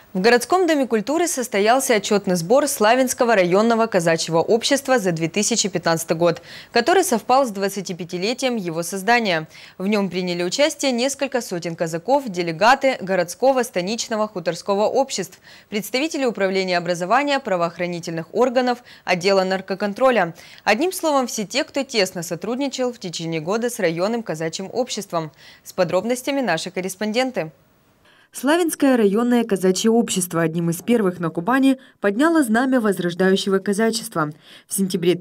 В городском доме культуры состоялся отчетный сбор Славянского районного казачьего общества за 2015 год, который совпал с 25-летием его создания. В нем приняли участие несколько сотен казаков, делегаты городского, станичного, хуторского обществ, представители управления образования, правоохранительных органов, отдела наркоконтроля. Одним словом, все те, кто тесно сотрудничал в течение года с районным казачьим обществом. С подробностями наши корреспонденты. Славянское районное казачье общество одним из первых на Кубани подняло знамя возрождающего казачества. В сентябре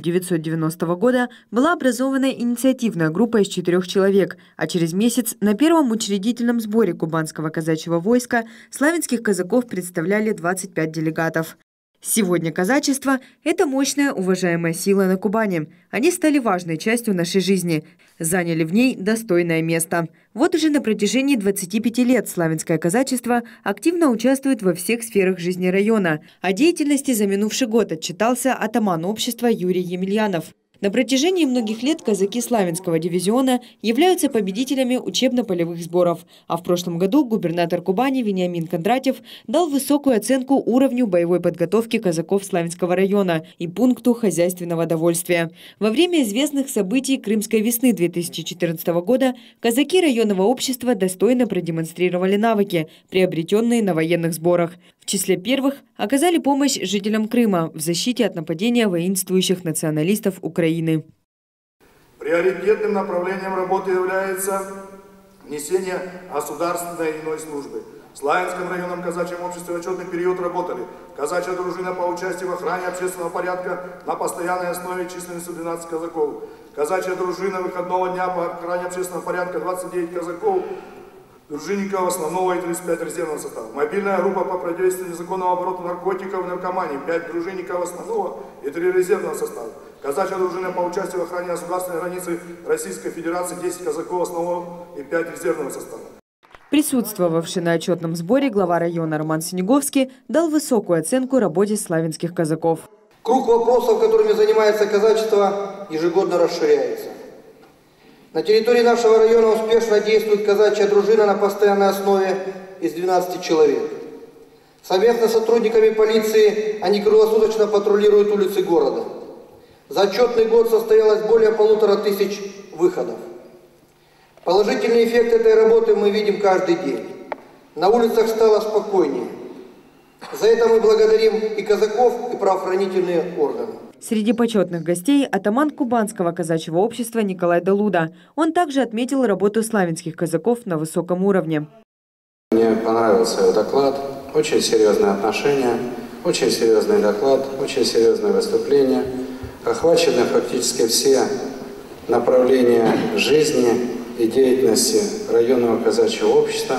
1990 года была образована инициативная группа из 4 человек, а через месяц на первом учредительном сборе кубанского казачьего войска славянских казаков представляли 25 делегатов. Сегодня казачество – это мощная, уважаемая сила на Кубани. Они стали важной частью нашей жизни, заняли в ней достойное место. Вот уже на протяжении 25 лет славянское казачество активно участвует во всех сферах жизни района. О деятельности за минувший год отчитался атаман общества Юрий Емельянов. На протяжении многих лет казаки Славянского дивизиона являются победителями учебно-полевых сборов. А в прошлом году губернатор Кубани Вениамин Кондратьев дал высокую оценку уровню боевой подготовки казаков Славянского района и пункту хозяйственного довольствия. Во время известных событий Крымской весны 2014 года казаки районного общества достойно продемонстрировали навыки, приобретенные на военных сборах. В числе первых оказали помощь жителям Крыма в защите от нападения воинствующих националистов Украины. Приоритетным направлением работы является несение государственной иной службы. В Славянском районном казачьем обществе в отчетный период работали казачья дружина по участию в охране общественного порядка на постоянной основе численностью 12 казаков, казачья дружина выходного дня по охране общественного порядка 29 казаков, дружинников основного и 35 резервного состава. Мобильная группа по противодействию незаконного оборота наркотиков и наркомании, 5 дружинников основного и 3 резервного состава. Казачья дружина по участию в охране государственной границы Российской Федерации, 10 казаков основного и 5 резервного состава. Присутствовавший на отчетном сборе глава района Роман Синеговский дал высокую оценку работе славянских казаков. Круг вопросов, которыми занимается казачество, ежегодно расширяется. На территории нашего района успешно действует казачья дружина на постоянной основе из 12 человек. Совместно с сотрудниками полиции они круглосуточно патрулируют улицы города. За отчетный год состоялось более 1500 выходов. Положительный эффект этой работы мы видим каждый день. На улицах стало спокойнее. За это мы благодарим и казаков, и правоохранительные органы. Среди почетных гостей атаман Кубанского казачьего общества Николай Далуда. Он также отметил работу славянских казаков на высоком уровне. Мне понравился доклад, очень серьезное отношение, очень серьезный доклад, очень серьезное выступление. Охвачены фактически все направления жизни и деятельности районного казачьего общества.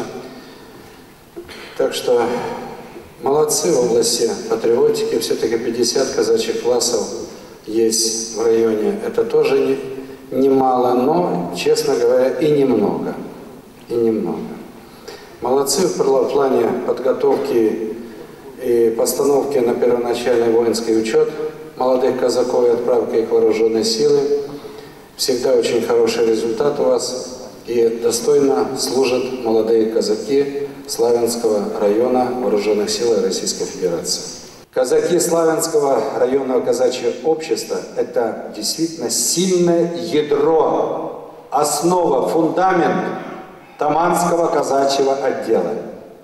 Так что молодцы в области патриотики, все-таки 50 казачьих классов есть в районе. Это тоже немало, но, честно говоря, и немного. И немного. Молодцы в плане подготовки и постановки на первоначальный воинский учет молодых казаков и отправки их в вооруженные силы. Всегда очень хороший результат у вас, и достойно служат молодые казаки Славянского района Вооруженных сил Российской Федерации. Казаки Славянского районного казачьего общества – это действительно сильное ядро, основа, фундамент Таманского казачьего отдела.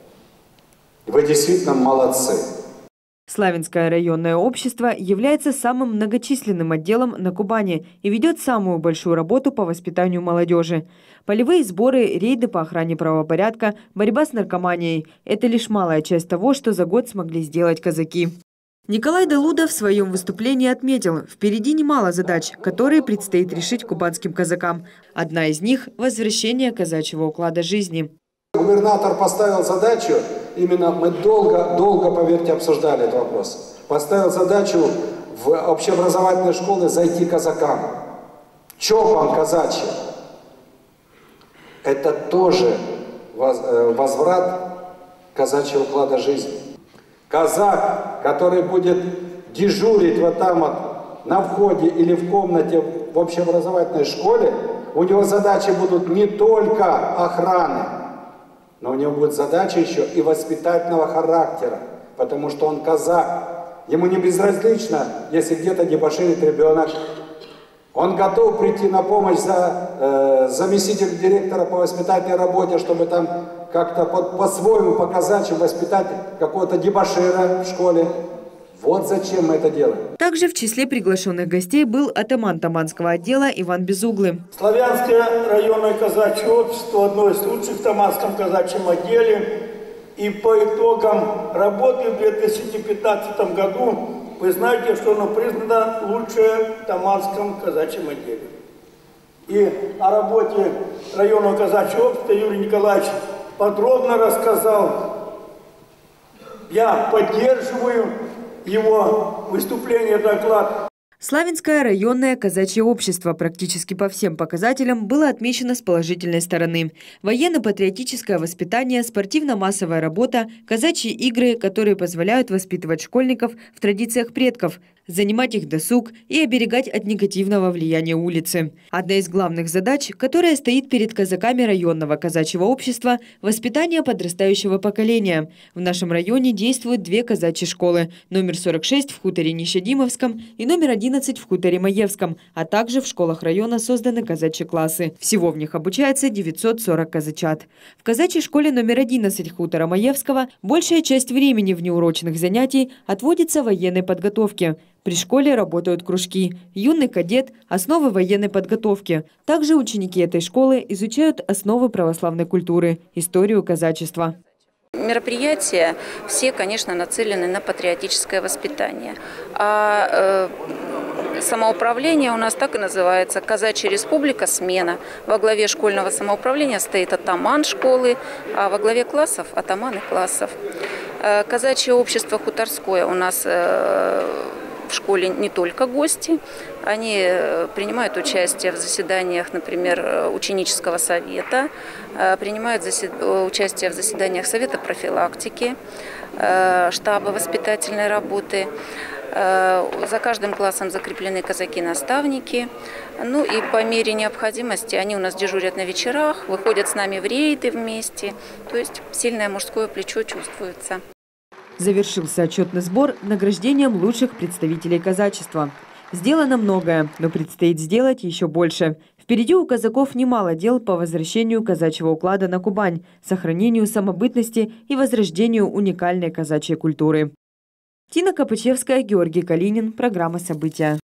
Вы действительно молодцы. Славянское районное общество является самым многочисленным отделом на Кубани и ведет самую большую работу по воспитанию молодежи. Полевые сборы, рейды по охране правопорядка, борьба с наркоманией – это лишь малая часть того, что за год смогли сделать казаки. Николай Далуда в своем выступлении отметил, впереди немало задач, которые предстоит решить кубанским казакам. Одна из них – возвращение казачьего уклада жизни. Губернатор поставил задачу, именно мы долго, поверьте, обсуждали этот вопрос. Поставил задачу в общеобразовательные школы зайти казакам. ЧОПам казачьим. Это тоже возврат казачьего уклада жизни. Казак, который будет дежурить вот там вот на входе или в комнате в общеобразовательной школе, у него задачи будут не только охраны, Но у него будет задача еще и воспитательного характера, потому что он казак. Ему не безразлично, если где-то дебоширит ребенок. Он готов прийти на помощь заместителю директора по воспитательной работе, чтобы там как-то по-своему показать, воспитать какого-то дебошира в школе. Вот зачем мы это делаем. Также в числе приглашенных гостей был атаман Таманского отдела Иван Безуглый. Славянское районное казачье общество – одно из лучших в Таманском казачьем отделе. И по итогам работы в 2015 году вы знаете, что оно признано лучшее в Таманском казачьем отделе. И о работе районного казачьего общества Юрий Николаевич подробно рассказал. Я поддерживаю его выступление, доклад. Славянское районное казачье общество практически по всем показателям было отмечено с положительной стороны. Военно-патриотическое воспитание, спортивно-массовая работа, казачьи игры, которые позволяют воспитывать школьников в традициях предков, занимать их досуг и оберегать от негативного влияния улицы. Одна из главных задач, которая стоит перед казаками районного казачьего общества – воспитание подрастающего поколения. В нашем районе действуют 2 казачьи школы – номер 46 в хуторе Нищедимовском и номер 11 в хуторе Маевском, а также в школах района созданы казачьи классы. Всего в них обучается 940 казачат. В казачьей школе номер 11 хутора Маевского большая часть времени внеурочных занятий отводится военной подготовке. При школе работают кружки «Юный кадет», «Основы военной подготовки». Также ученики этой школы изучают основы православной культуры, историю казачества. Мероприятия все, конечно, нацелены на патриотическое воспитание. Самоуправление у нас так и называется – Казачья республика «Смена». Во главе школьного самоуправления стоит атаман школы, а во главе классов – атаманы классов. Казачье общество хуторское у нас в школе не только гости, они принимают участие в заседаниях, например, ученического совета, принимают участие в заседаниях совета профилактики, штаба воспитательной работы. За каждым классом закреплены казаки-наставники. Ну и по мере необходимости они у нас дежурят на вечерах, выходят с нами в рейды вместе. То есть сильное мужское плечо чувствуется. Завершился отчетный сбор награждением лучших представителей казачества. Сделано многое, но предстоит сделать еще больше. Впереди у казаков немало дел по возвращению казачьего уклада на Кубань, сохранению самобытности и возрождению уникальной казачьей культуры. Тина Копычевская, Георгий Калинин. Программа «События».